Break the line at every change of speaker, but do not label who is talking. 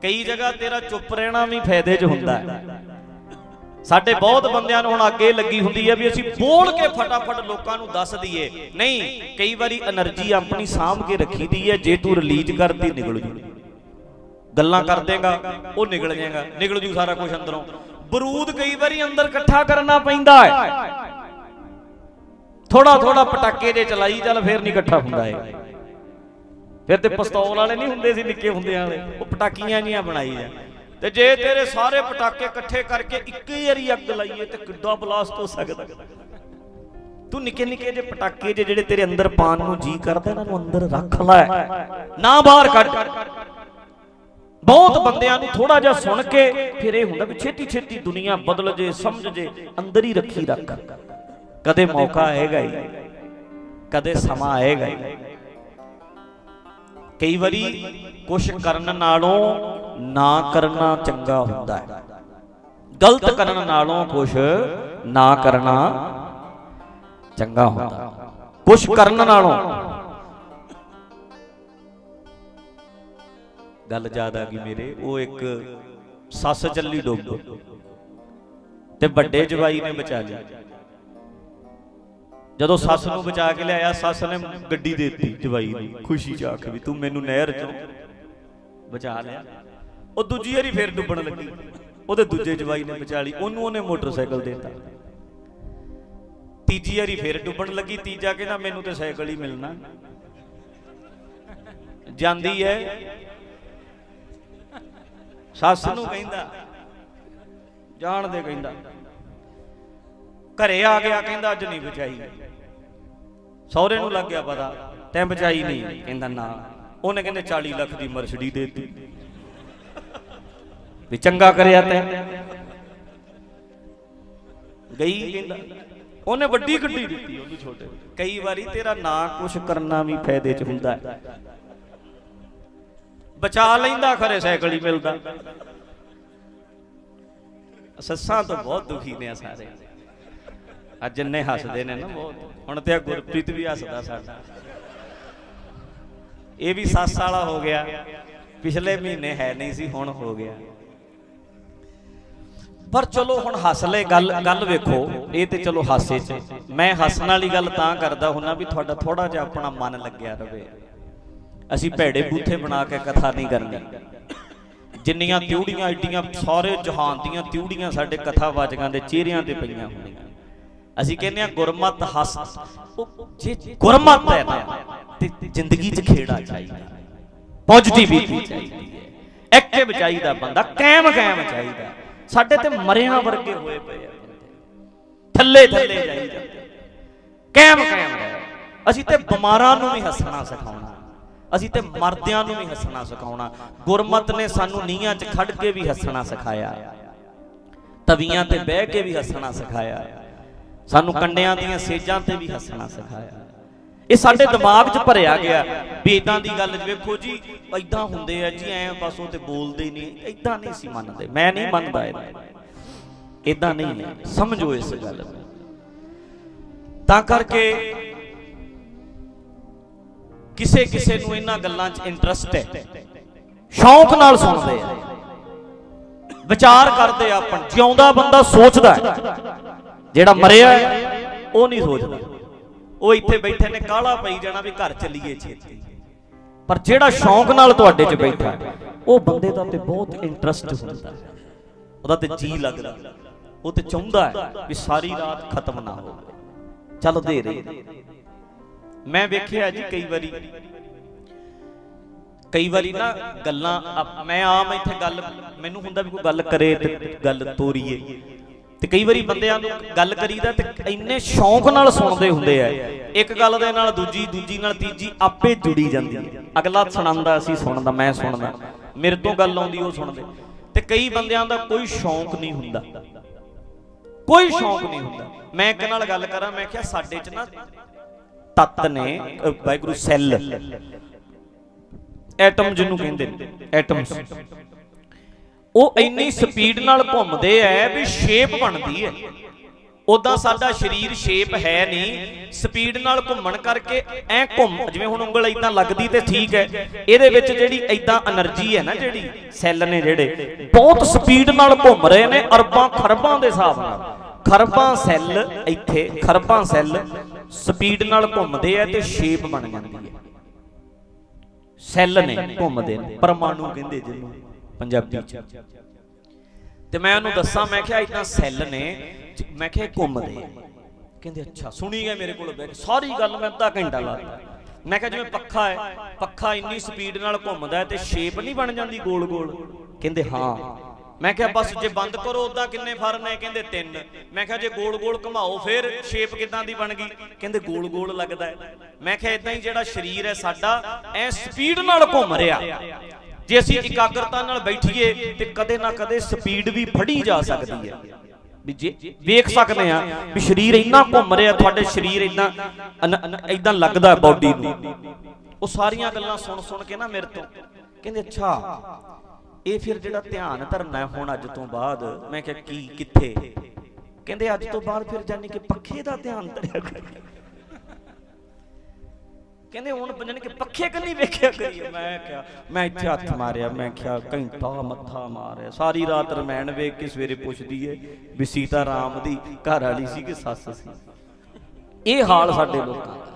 कई जगह तेरा चुप रहना भी फायदे च हुंदा है। साडे बहुत बंदियां नूं हुण अगे लगी हुंदी है भी असीं बोल के फटाफट लोकां नूं दस दईए। नहीं, कई बारी एनर्जी अपनी साਂਭ के रखी दी है। जे तू रिलीज करती निकल जू, गल्लां कर देगा वो निकल जाएगा, निकल जू सारा कुछ अंदरों। बरूद कई बारी अंदर इकट्ठा करना पैंदा है। थोड़ा थोड़ा पटाके जे चलाई चल फिर नहीं इकट्ठा हुंदा है। फिर तो पिस्तौल वाले नहीं हुंदे सी निक्के हुंदे वाले, वो पटाकियां जिहां बनाई जा। ते जे तेरे सारे पटाके इकट्ठे करके एक ही वारी अग लाइए तो किड्डा ब्लास्ट हो सकदा। तू निके निके जे पटाके जे जेड़े तेरे अंदर पान नूं जी करदा इन्हां नूं अंदर रख लै, ना बाहर कढ। बहुत बंदियां नूं थोड़ा जिहा सुन के फिर ये हुंदा भी छेती छेती दुनिया बदल जे, समझ जे, अंदर ही रखी रख। कदे मौका आएगा ही, कदे समा आएगा ही। कई बारी कुछ करन नालों ना करना चंगा हुंदा है। गलत करन नालों कुछ ना करना चंगा हुंदा। कुछ करन नालों गल याद आ गई मेरे, वो एक सस चली डुब ते बड़े जवाई ने बचा लिया। जदों सस नूं बचा के लिया, सस ने गड्डी दे दी जवाई नूं खुशी च आख भी तू मैनू नहर चों बचा लिया। वो दूजी वारी फिर डुबण लगी, ਉਹਦੇ दूजे जवाई ने बचा ली, ਉਹਨੇ मोटरसाइकिल देता। तीजी वारी फिर डुबण लगी, तीजा कहना मैनू तो साइकिल ही मिलना। जांदी है सस नूं कहंदा जाण दे, कहंदा घरे आ गया, कहंदा अज नहीं बचाई। सौरे नूं लग गया पता तैं बचाई नहीं, कहंदा ना। ਉਹਨੇ कहंदे 40 लाख की मर्सिडी दे दी भी चंगा करिया तैं। गई कहंदा ਉਹਨੇ ਵੱਡੀ ਗੱਡੀ ਦਿੱਤੀ ਉਹਨੂੰ ਛੋਟੇ। कई बारी तेरा ना कुछ करना भी फायदे च हुंदा है। बचा लैंदा खरे साइकिल ही मिलदा। सस्सां तो बहुत दुखी ने सारे अज, जिन्ने हसदे ने ना बहुत। हुण ते गुरप्रीत भी हसदा साडा, ये भी सस वाला हो गया। पिछले महीने है नहीं सी, हुण हो गया। पर चलो हुण हस ले। गल वेखो, ये तो चलो हासे च। मैं हसन वाली गल तां करदा हुन्ना भी तुहाडा थोड़ा जिहा अपना मन लग्या रहे। असीं भैड़े बूथे बना के कथा नहीं करनी। जिन्नियां त्यूड़ियां एडियां सारे जहान दियां त्यूड़ियां साडे कथावाचकां दे चेहरियां ते पईयां होंदियां। असीं कहने गुरमत हस, जे गुरमत है ना ते जिंदगी च खेड़ा चाहिए, पॉजिटिविटी चाहिए, एक्टिव चाहिए, बंदा कैम चाहिए। साडे ते मरियां वर्गे होए पे थल्ले थल्ले जाई जांदे, कैम असीं ते बीमारां नूं भी हसना सिखाउणा, असीं ते मरदियां नूं भी हसना सिखाउणा। गुरमत ने सानू नीहां च खड़ के भी हसना सिखाया, तवियां ते बह के भी हसना सिखाया, सानू कंडियां दीयां सेजां ते भी हसना सिखाया। ये साडे दिमाग च भरिया गया भी इदां दी गल वेखो जी इदां हुंदे आ जी, ऐ बस वो ते बोलदे ही नहीं, इदां नहीं सी मनदे। मैं नहीं मनदा इदां नहीं ने, समझो इस गल नूं। तां करके किसे किसे नूं इन्हां गल्लां च इंटरस्ट है, शौक नाल सुणदे आ, विचार करदे आ। अपन जिउंदा बंदा सोचदा है, जेड़ा मरिया है वो नहीं सोचदा। वो इत्थे बैठे ने काला पई जाना भी घर चलीए छेती। पर जेड़ा शौक नाल तुहाडे च बैठा है वो बंदे दा ते बहुत इंटरस्ट हुंदा है, ओदा ते जी लगदा, वो ते चाहुंदा है भी सारी रात खत्म ना हो, चलदे रहे। मैं वेखिया जी कई बारी ना गल्लां मैं आम इत्थे गल मैनूं हुंदा भी कोई गल करे ते गल तोरीए, ते कई बारी बंदियां नूं गल करीदा ते इन्ने शौक नाल सुणदे हुंदे आ, एक गल दे नाल दूजी, दूजी नाल तीजी आपे जुड़ी जांदी है। अगला सुणांदा असीं सुणदा, मैं सुणदा, मेरे तो गल आउंदी ओह सुणदे। ते कई बंदियां दा कोई शौक नहीं हुंदा, कोई शौक नहीं हुंदा। मैं एक नाल गल करां, मैं क्या साडे च ना तत्त ने, वाहिगुरू सैल, एटम जिन्नू कहंदे ने, एटम्स, वो इन्नी स्पीड नाल घुमदे है भी शेप बनती है। उदां साडा शरीर शेप है नहीं, स्पीड नाल घुम्मण करके ऐ घुम जिवें हुण उंगल इदां लगदी ते ठीक है, इहदे विच जिहड़ी इदां एनर्जी है ना, जिहड़ी सैल ने जिहड़े बहुत स्पीड नाल घुम रहे ने, अरबां खरबां दे हिसाब नाल खरबां सैल इत्थे खरबां सैल स्पीड नाल घुमदे आ ते शेप बन जांदी है। सैल ने घुमदे ने, परमाणु कहंदे जिन्नूं पंजाबी च। ते मैं उन्होंने दसा, मैं क्या इतना सैल ने, मैं क्या घूमते, कहते अच्छा सुनी गए मेरे को बैठ सारी गल मैं अद्धा घंटा लाता। मैं क्या जिवें पक्खा है, पक्खा इन्नी स्पीड नाल घुमदा है ते शेप नहीं बन जाती गोल गोल, कहते हाँ। मैं क्या बस जे बंद करो उदा किन्ने फर ने, कहते 3। मैं क्या जे गोल गोल घुमाओ फिर शेप किदां दी बन गई, कहते गोल गोल लगदा है। मैं क्या इदां ही जिहड़ा शरीर है साडा ऐ स्पीड नाल घुम रिहा, जे असीं एकाग्रता नाल बैठीए ते कदे ना कदे स्पीड भी फड़ी जा सकती है, भी जे वेख सकते हैं भी शरीर इन्ना घुम रहा, तुहाडे शरीर इदां लगदा बॉडी नूं। वो सारियां गल्लां सुन सुन के ना मेरे तो कहंदे अच्छा ये फिर जिहड़ा ध्यान धरना है हुण अज तो बाद। मैं क्या की कित्थे, कहंदे अज तो बाद फिर जानी कि पक्खे दा ध्यान धरिया कर, कहंदे हुण जानी कि पक्खे कन्नी वेखिया करिए। मैं क्या मैं इत्थे हत्थ मारिया, मैं क्या घंटा मत्था मारिया, सारी रात रमैन वेख के सवेरे पुछदी है भी सीता राम दी घर वाली सी कि सस सी। ये हाल साडे लोकां दा।